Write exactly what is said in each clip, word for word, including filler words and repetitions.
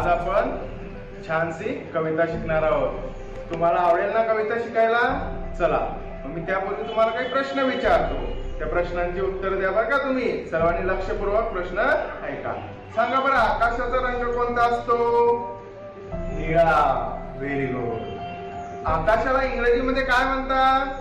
आज आपण छानशी कविता शिकणार आहोत। तुम्हाला आवडेल ना कविता शिकायला? चला मी त्यापूर्वी तुम्हाला काही प्रश्न विचारतो, त्या प्रश्नांची उत्तर द्या बरं का तुम्ही। सर्वांनी लक्षपूर्वक प्रश्न ऐका। सांगा बरं, आकाशाचा रंग कोणता असतो? निळा। Very good. आकाशाला इंग्रजीमध्ये काय म्हणतात?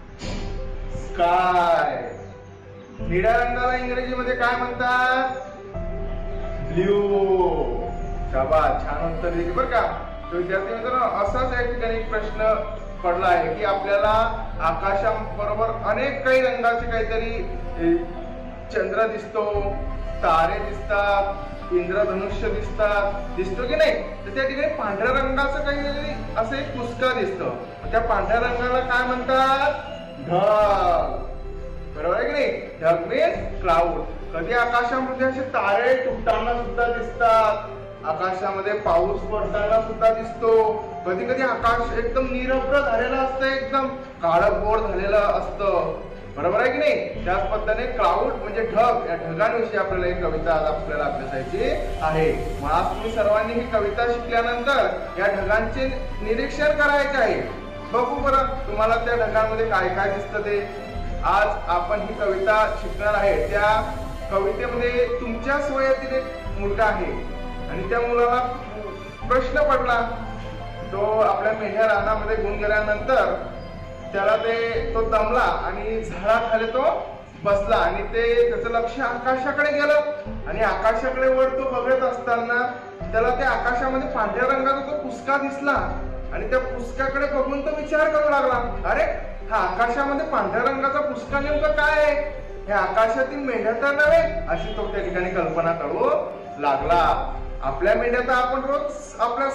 स्काय। निळ्या रंगाला इंग्रजीमध्ये काय म्हणतात? ब्ल्यू। शाबास, छान उत्तर दिले बरं का। तर विद्यार्थी मित्रांनो, असाच या ठिकाणी एक प्रश्न पडला आहे की आपल्याला आकाशाबरोबर अनेक काही रंगाचे काहीतरी चंद्र दिसतो, तारे दिसतात, इंद्रधनुष्य दिसतात, दिसतो की नाही? तर त्या ठिकाणी पांढऱ्या रंगाचं काहीतरी असं एक पुस्का दिसतं, त्या पांढऱ्या रंगाला काय म्हणतात? ढग। बरोबर आहे की नाही? ढग मीन्स क्लाउड। कधी आकाशामध्ये असे तारे तुटताना सुद्धा दिसतात, आकाशामध्ये पाऊस पडताना सुद्धा दिसतो, कधी कधी आकाश एकदम निरभ्र झालेलं असतं, एकदम काळभोर झालेलं असतं। बरोबर आहे की नाही? त्याच पद्धतीने क्लाउड म्हणजे ढग, या ढगांविषयी आपल्याला एक कविता आज आपल्याला अभ्यासायची आहे। मग आज तुम्ही सर्वांनी ही कविता शिकल्यानंतर या ढगांचे निरीक्षण करायचे आहे। बघू बरं तुम्हाला त्या ढगांमध्ये काय काय दिसतं ते। आज आपण ही कविता शिकणार आहे। त्या कवितेमध्ये तुमच्याच वयातील एक मुलगा आहे आणि त्या मुलाला प्रश्न पडला। तो आपल्या मेंढ्या रानामध्ये घेऊन गेल्यानंतर त्याला ते तो दमला आणि झाडाखाली तो बसला आणि ते त्याचं लक्ष आकाशाकडे गेलं आणि आकाशाकडे वर तो बघत असताना त्याला त्या आकाशामध्ये पांढऱ्या रंगाचा तो पुस्का दिसला आणि त्या पुस्काकडे बघून तो विचार करू लागला, अरे हा आकाशामध्ये पांढऱ्या रंगाचा पुस्का नेमकं काय आहे? हे आकाशातील मेंढ्या तर नव्हे, अशी तो त्या ठिकाणी कल्पना करू लागला। आपल्या मेंढ्या तर आपण रोज आपल्या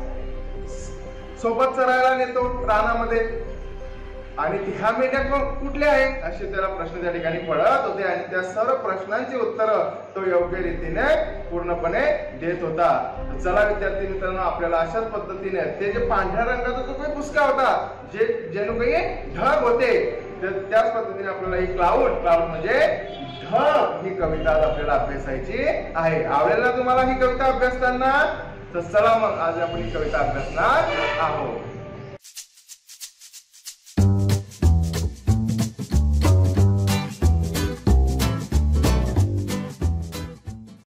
सोबत चरायला नेतो रानामध्ये, आणि ह्या मेंढ्या कुठल्या आहेत असे त्याला प्रश्न त्या ठिकाणी पडत होते आणि त्या सर्व प्रश्नांची उत्तर तो योग्य रीतीने पूर्णपणे देत होता। चला विद्यार्थी मित्रांनो, आपल्याला अशाच पद्धतीने ते जे पांढऱ्या रंगाचा जो काही पुस्का होता, जे जणू काही ढग होते, तर त्याच पद्धतीने आपल्याला ही क्लाउड क्लाउड म्हणजे ढग ही कविता आज आपल्याला अभ्यासायची आहे। आवडेल ना तुम्हाला ही कविता अभ्यासताना? तर चला मग आज आपण ही कविता अभ्यासणार आहोत।